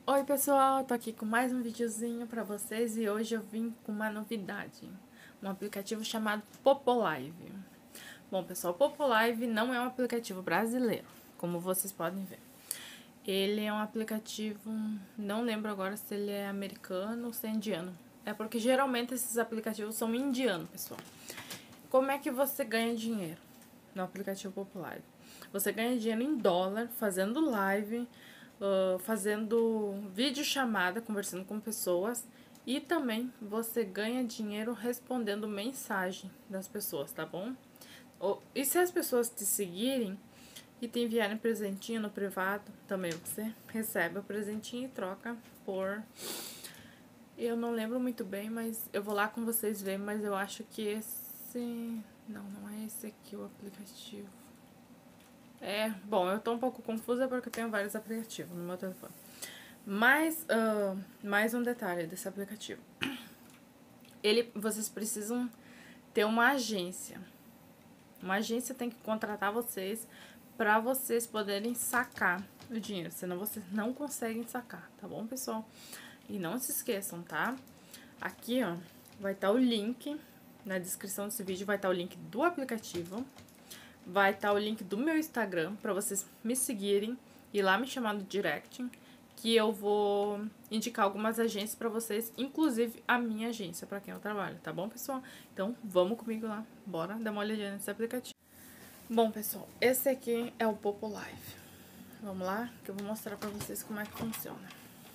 Oi pessoal, tô aqui com mais um videozinho pra vocês e hoje eu vim com uma novidade, um aplicativo chamado Popolive. Bom pessoal, o Popolive não é um aplicativo brasileiro, como vocês podem ver. Ele é um aplicativo, não lembro agora se ele é americano ou se é indiano. É porque geralmente esses aplicativos são indianos, pessoal. Como é que você ganha dinheiro no aplicativo Popolive? Você ganha dinheiro em dólar, fazendo live, fazendo videochamada, conversando com pessoas. E também você ganha dinheiro respondendo mensagem das pessoas, tá bom? E se as pessoas te seguirem e te enviarem presentinho no privado, também você recebe o presentinho e troca por... Eu não lembro muito bem, mas eu vou lá com vocês ver, mas eu acho que esse... Não é esse aqui o aplicativo. Bom, eu tô um pouco confusa porque eu tenho vários aplicativos no meu telefone. Mas, mais um detalhe desse aplicativo. Vocês precisam ter uma agência. Uma agência tem que contratar vocês para vocês poderem sacar o dinheiro. Senão vocês não conseguem sacar, tá bom, pessoal? E não se esqueçam, tá? Aqui, ó, vai estar o link. Na descrição desse vídeo vai estar o link do aplicativo. Vai estar o link do meu Instagram para vocês me seguirem e lá me chamar no direct, que eu vou indicar algumas agências para vocês, inclusive a minha agência para quem eu trabalho, tá bom, pessoal? Então, vamos comigo lá, bora dar uma olhadinha nesse aplicativo. Bom, pessoal, esse aqui é o Popolive. Vamos lá, que eu vou mostrar para vocês como é que funciona.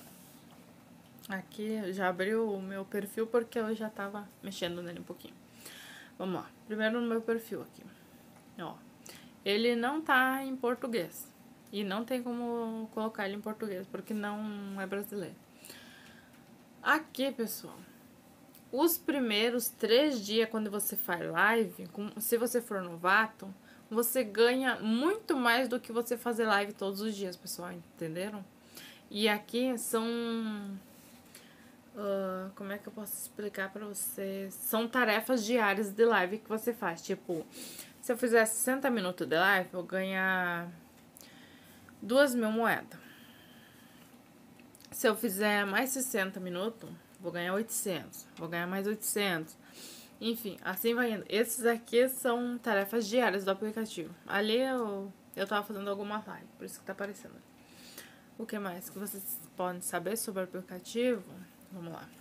Aqui eu já abri o meu perfil porque eu já tava mexendo nele um pouquinho. Vamos lá, primeiro no meu perfil aqui. Ó, ele não tá em português. E não tem como colocar ele em português, porque não é brasileiro. Aqui, pessoal, os primeiros 3 dias, quando você faz live, se você for novato, você ganha muito mais do que você fazer live todos os dias, pessoal, entenderam? E aqui são... como é que eu posso explicar pra vocês? São tarefas diárias de live que você faz. Tipo, se eu fizer 60 minutos de live, eu vou ganhar 2.000 moedas. Se eu fizer mais 60 minutos, vou ganhar 800. Vou ganhar mais 800. Enfim, assim vai indo. Esses aqui são tarefas diárias do aplicativo. Ali eu tava fazendo alguma live, por isso que tá aparecendo. O que mais que vocês podem saber sobre o aplicativo? Vamos lá.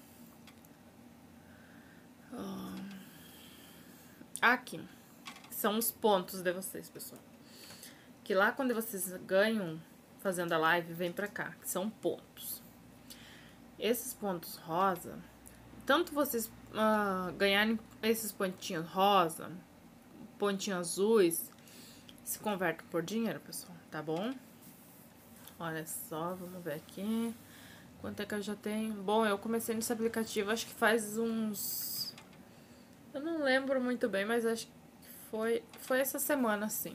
Aqui são os pontos de vocês, pessoal. Que lá quando vocês ganham fazendo a live, vem pra cá, que são pontos. Esses pontos rosa, tanto vocês ganharem esses pontinhos rosa, pontinhos azuis, se convertem por dinheiro, pessoal, tá bom? Olha só, vamos ver aqui. Quanto é que eu já tenho? Bom, eu comecei nesse aplicativo, acho que faz uns... Eu não lembro muito bem, mas acho que foi essa semana, sim.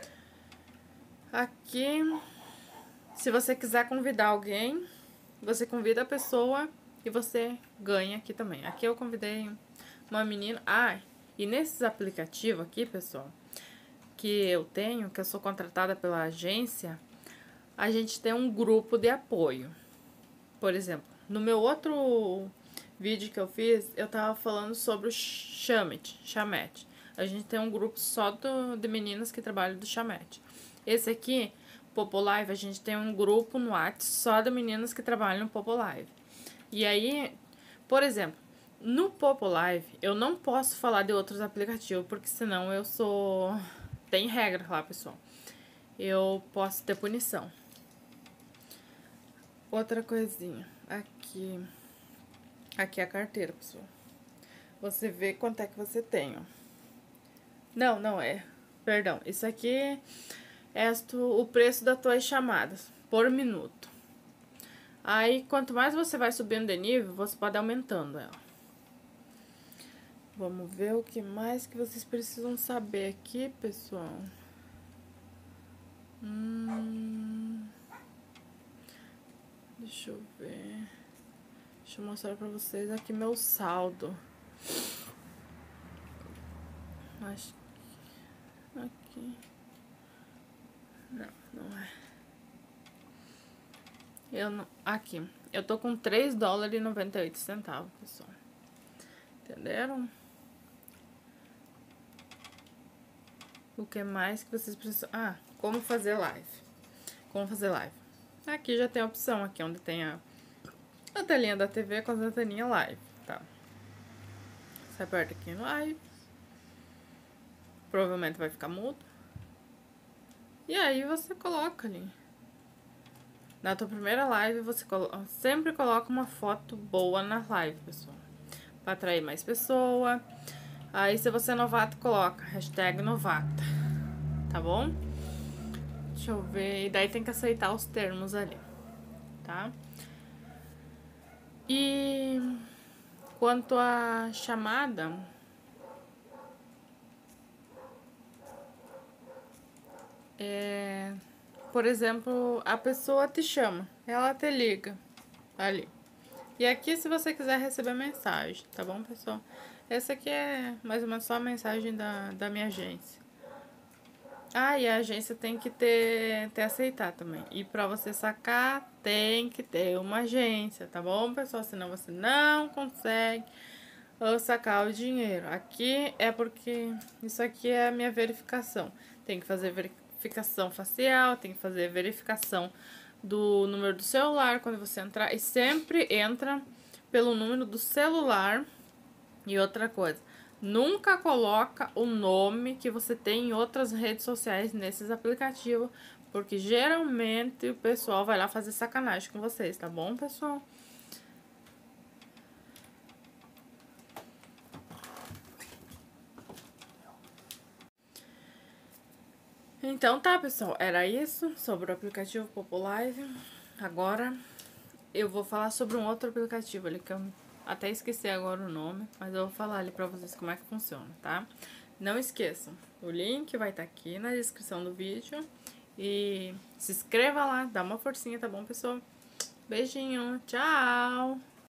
Aqui, se você quiser convidar alguém, você convida a pessoa e você ganha aqui também. Aqui eu convidei uma menina. E nesses aplicativos aqui, pessoal, que eu tenho, que eu sou contratada pela agência, a gente tem um grupo de apoio. Por exemplo, no meu outro vídeo que eu fiz, eu tava falando sobre o Chamete. A gente tem um grupo só de meninas que trabalham do Chamete. Esse aqui, Popolive, a gente tem um grupo no WhatsApp só de meninas que trabalham no Popolive. E aí, por exemplo, no Popolive, eu não posso falar de outros aplicativos, porque senão eu sou... Tem regra lá, pessoal. Eu posso ter punição. Outra coisinha. Aqui é a carteira, pessoal. Você vê quanto é que você tem, ó. Não é. Perdão. Isso aqui é o preço das tuas chamadas por minuto. Aí, quanto mais você vai subindo de nível, você pode aumentando ela. Vamos ver o que mais que vocês precisam saber aqui, pessoal. Deixa eu ver. Deixa eu mostrar pra vocês aqui meu saldo. Acho que aqui. Não é. Aqui, eu tô com $3,98, pessoal. Entenderam? O que mais que vocês precisam... Ah, como fazer live. Como fazer live. Aqui já tem a opção, aqui onde tem a telinha da TV com as anteninhas live, tá? Você aperta aqui em live. Provavelmente vai ficar mudo. E aí você coloca ali. Na tua primeira live, você sempre coloca uma foto boa na live, pessoal. Pra atrair mais pessoa. Aí, se você é novato, coloca hashtag novata. Tá bom? Deixa eu ver. E daí tem que aceitar os termos ali. Tá? E quanto à chamada... Por exemplo, a pessoa te chama, ela te liga ali. E aqui, se você quiser receber mensagem, tá bom, pessoal? Essa aqui é mais ou menos só a mensagem da minha agência. Ah, e a agência tem que ter aceitar também. E pra você sacar, tem que ter uma agência, tá bom, pessoal? Senão você não consegue sacar o dinheiro. Aqui é porque isso aqui é a minha verificação. Tem que fazer verificação facial, tem que fazer verificação do número do celular quando você entrar. E sempre entra pelo número do celular. E outra coisa, nunca coloca o nome que você tem em outras redes sociais nesses aplicativos, porque geralmente o pessoal vai lá fazer sacanagem com vocês, tá bom, pessoal? Então tá, pessoal, era isso sobre o aplicativo Popolive. Agora eu vou falar sobre um outro aplicativo ali que eu até esqueci agora o nome, mas eu vou falar ali pra vocês como é que funciona, tá? Não esqueçam, o link vai estar aqui na descrição do vídeo. E se inscreva lá, dá uma forcinha, tá bom, pessoal? Beijinho, tchau!